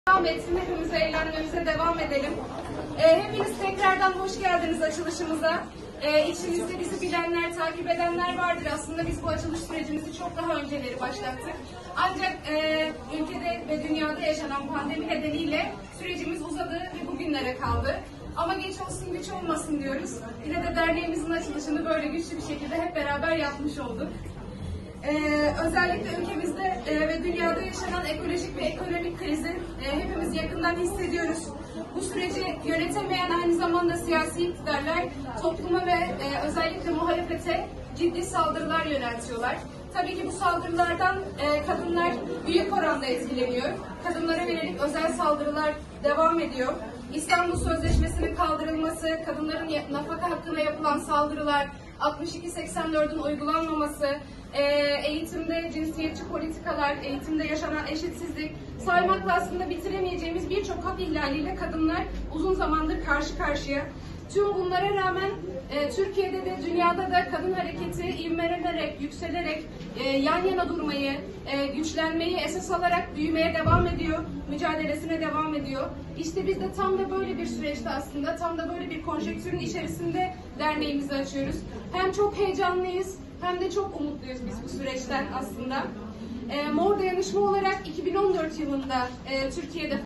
Devam etsin. Hepimiz eğlenmemize devam edelim. Hepiniz tekrardan hoş geldiniz açılışımıza. İçinizde bizi bilenler, takip edenler vardır. Aslında biz bu açılış sürecimizi çok daha önceleri başlattık. Ancak ülkede ve dünyada yaşanan pandemi nedeniyle sürecimiz uzadı ve bugünlere kaldı. Ama geç olsun güç olmasın diyoruz. Yine de derneğimizin açılışını böyle güçlü bir şekilde hep beraber yapmış olduk. Özellikle ülkemizde ve dünyada yaşanan ekolojik ve ekonomik krizi hepimiz yakından hissediyoruz. Bu süreci yönetemeyen aynı zamanda siyasi iktidarlar topluma ve özellikle muhalefete ciddi saldırılar yöneltiyorlar. Tabii ki bu saldırılardan kadınlar büyük oranda etkileniyor. Kadınlara yönelik özel saldırılar devam ediyor. İstanbul Sözleşmesi'nin kaldırılması, kadınların nafaka hakkına yapılan saldırılar, 62-84'ün uygulanmaması, eğitimde cinsiyetçi politikalar, eğitimde yaşanan eşitsizlik, saymakla aslında bitiremeyeceğimiz birçok hak ihlaliyle kadınlar uzun zamandır karşı karşıya. Tüm bunlara rağmen Türkiye'de de dünyada da kadın hareketi ivmelenerek, yükselerek yan yana durmayı, güçlenmeyi esas alarak büyümeye devam ediyor, mücadelesine devam ediyor. İşte biz de tam da böyle bir süreçte aslında, tam da böyle bir konjonktürün içerisinde derneğimizi açıyoruz. Hem çok heyecanlıyız, hem de çok umutluyuz biz bu süreçten aslında. Mor Dayanışma olarak 2014 yılında Türkiye'de